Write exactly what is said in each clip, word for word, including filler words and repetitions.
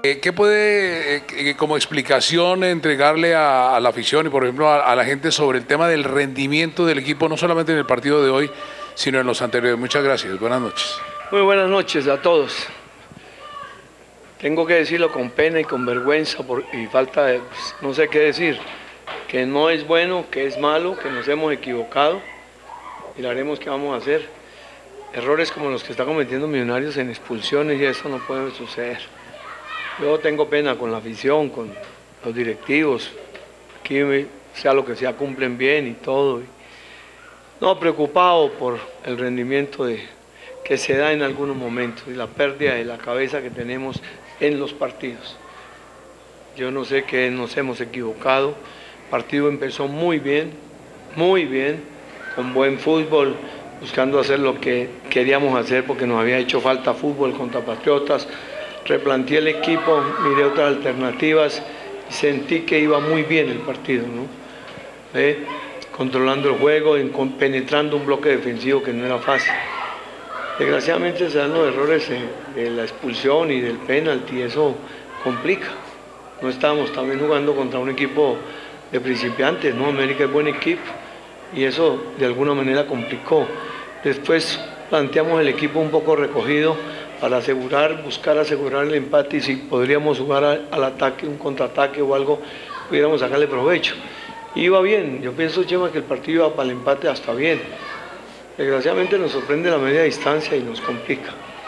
¿Qué puede, eh, como explicación, entregarle a, a la afición y, por ejemplo, a, a la gente sobre el tema del rendimiento del equipo, no solamente en el partido de hoy, sino en los anteriores? Muchas gracias. Buenas noches. Muy buenas noches a todos. Tengo que decirlo con pena y con vergüenza por, y falta de, pues, no sé qué decir, que no es bueno, que es malo, que nos hemos equivocado y lo haremos que vamos a hacer. Errores como los que está cometiendo Millonarios en expulsiones y eso no puede suceder. Yo tengo pena con la afición, con los directivos, aquí sea lo que sea, cumplen bien y todo. No, preocupado por el rendimiento de, que se da en algunos momentos y la pérdida de la cabeza que tenemos en los partidos. Yo no sé qué nos hemos equivocado, el partido empezó muy bien, muy bien, con buen fútbol, buscando hacer lo que queríamos hacer porque nos había hecho falta fútbol contra Patriotas. Replanteé el equipo, miré otras alternativas y sentí que iba muy bien el partido, ¿no? ¿Eh? Controlando el juego, en, penetrando un bloque defensivo que no era fácil. Desgraciadamente se dan los errores de, de la expulsión y del penalti, y eso complica. No estábamos también jugando contra un equipo de principiantes, ¿no? América es buen equipo y eso de alguna manera complicó. Después planteamos el equipo un poco recogido para asegurar, buscar asegurar el empate y si podríamos jugar al, al ataque, un contraataque o algo, pudiéramos sacarle provecho. Iba bien, yo pienso, Chema, que el partido iba para el empate hasta bien. Desgraciadamente nos sorprende la media distancia y nos complica.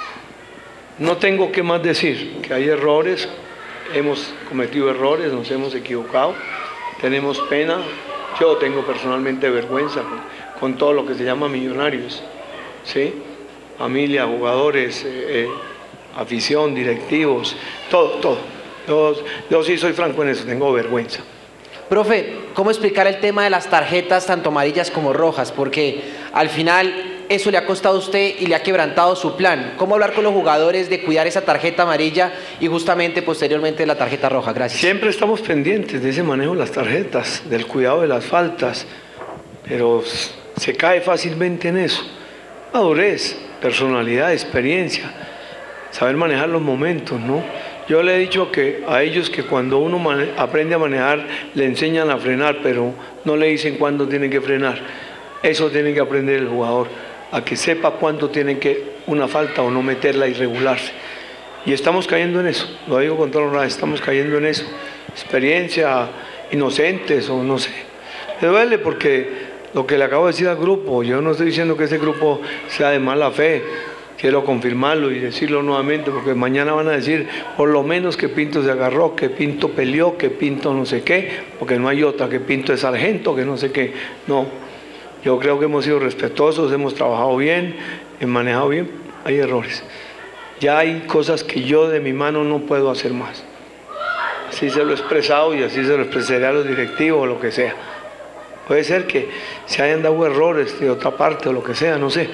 No tengo qué más decir, que hay errores, hemos cometido errores, nos hemos equivocado, tenemos pena, yo tengo personalmente vergüenza con, con todo lo que se llama Millonarios, ¿sí? Familia, jugadores, eh, eh, afición, directivos, todo, todo. Yo, yo sí soy franco en eso, tengo vergüenza. Profe, ¿cómo explicar el tema de las tarjetas tanto amarillas como rojas? Porque al final eso le ha costado a usted y le ha quebrantado su plan. ¿Cómo hablar con los jugadores de cuidar esa tarjeta amarilla y justamente posteriormente la tarjeta roja? Gracias. Siempre estamos pendientes de ese manejo de las tarjetas, del cuidado de las faltas, pero se cae fácilmente en eso. Madurez, personalidad, experiencia, saber manejar los momentos, ¿no? Yo le he dicho que a ellos que cuando uno aprende a manejar le enseñan a frenar, pero no le dicen cuándo tienen que frenar. Eso tiene que aprender el jugador, a que sepa cuándo tienen que una falta o no meterla y regularse. Y estamos cayendo en eso, lo digo con toda honra, estamos cayendo en eso. Experiencia, inocentes o no sé. Me duele porque lo que le acabo de decir al grupo, yo no estoy diciendo que ese grupo sea de mala fe, quiero confirmarlo y decirlo nuevamente, porque mañana van a decir por lo menos que Pinto se agarró, que Pinto peleó, que Pinto no sé qué, porque no hay otra, que Pinto es sargento, que no sé qué. No, yo creo que hemos sido respetuosos, hemos trabajado bien, hemos manejado bien, hay errores. Ya hay cosas que yo de mi mano no puedo hacer más. Así se lo he expresado y así se lo expresaré a los directivos o lo que sea. Puede ser que se hayan dado errores de otra parte o lo que sea, no sé.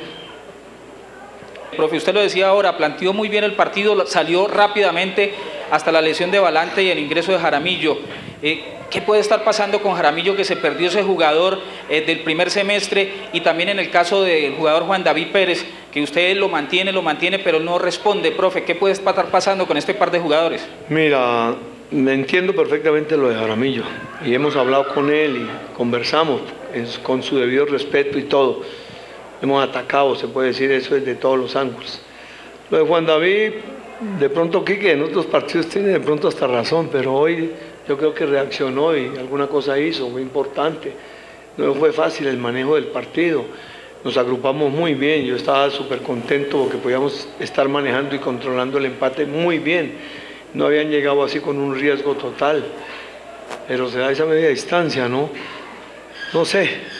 Profe, usted lo decía ahora, planteó muy bien el partido, salió rápidamente hasta la lesión de Balanta y el ingreso de Jaramillo. Eh, ¿Qué puede estar pasando con Jaramillo, que se perdió ese jugador eh, del primer semestre? Y también en el caso del jugador Juan David Pérez, que usted lo mantiene, lo mantiene, pero no responde. Profe, ¿qué puede estar pasando con este par de jugadores? Mira, me entiendo perfectamente lo de Jaramillo y hemos hablado con él y conversamos con su debido respeto y todo. Hemos atacado, se puede decir eso, desde todos los ángulos. Lo de Juan David, de pronto Quique en otros partidos tiene de pronto hasta razón, pero hoy yo creo que reaccionó y alguna cosa hizo, muy importante. No fue fácil el manejo del partido, nos agrupamos muy bien, yo estaba súper contento porque podíamos estar manejando y controlando el empate muy bien. No habían llegado así con un riesgo total, pero se da esa media distancia, ¿no? No sé.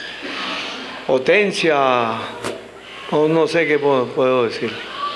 Potencia, o no sé qué puedo, puedo decirle.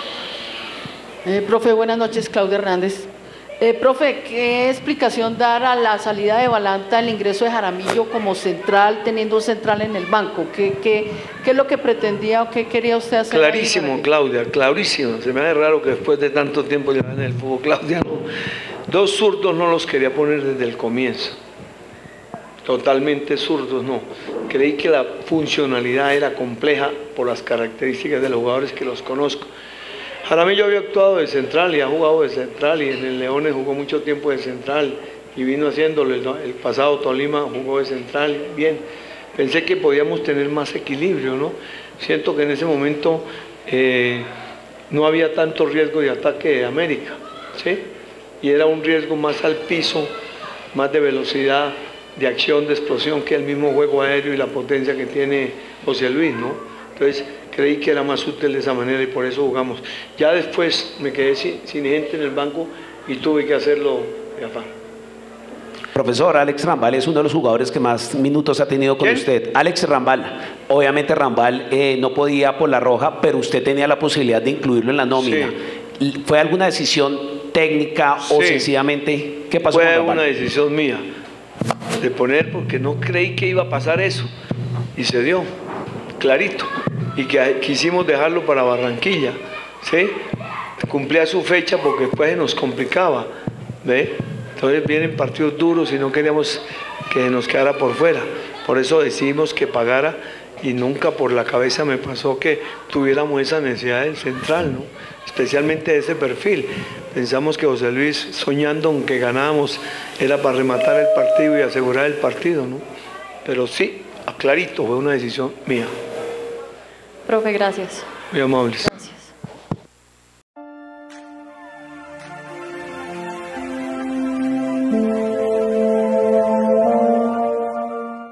Eh, profe, buenas noches, Claudia Hernández. Eh, profe, ¿qué explicación dar a la salida de Balanta, el ingreso de Jaramillo como central, teniendo un central en el banco? ¿Qué, qué, qué es lo que pretendía o qué quería usted hacer? Clarísimo, Claudia, clarísimo. Se me hace raro que después de tanto tiempo ya en el fútbol, Claudia, no. Dos zurdos no los quería poner desde el comienzo. Totalmente zurdos, no. Creí que la funcionalidad era compleja por las características de los jugadores que los conozco. Jaramillo había actuado de central y ha jugado de central, y en el Leones jugó mucho tiempo de central y vino haciéndolo. El, el pasado Tolima jugó de central, bien. Pensé que podíamos tener más equilibrio, ¿no? Siento que en ese momento eh, no había tanto riesgo de ataque de América, ¿sí? Y era un riesgo más al piso, más de velocidad, de acción, de explosión, que el mismo juego aéreo y la potencia que tiene José Luis, ¿no? Entonces creí que era más útil de esa manera y por eso jugamos. Ya después me quedé sin, sin gente en el banco y tuve que hacerlo de afán. Profesor, Alex Rambal es uno de los jugadores que más minutos ha tenido con ¿Quién? usted. Alex Rambal. Obviamente Rambal eh, no podía por la roja, pero usted tenía la posibilidad de incluirlo en la nómina. Sí. ¿Fue alguna decisión técnica o sí. sencillamente qué pasó Fue con Rambal? Una decisión mía de poner, porque no creí que iba a pasar eso y se dio, clarito, y que quisimos dejarlo para Barranquilla, ¿sí? Cumplía su fecha porque después se nos complicaba, ¿ve? Entonces vienen partidos duros y no queríamos que nos quedara por fuera. Por eso decidimos que pagara y nunca por la cabeza me pasó que tuviéramos esa necesidad del central, ¿no? Especialmente de ese perfil. Pensamos que José Luis, soñando aunque ganábamos, era para rematar el partido y asegurar el partido, ¿no? Pero sí, clarito, fue una decisión mía. Profe, gracias. Muy amables.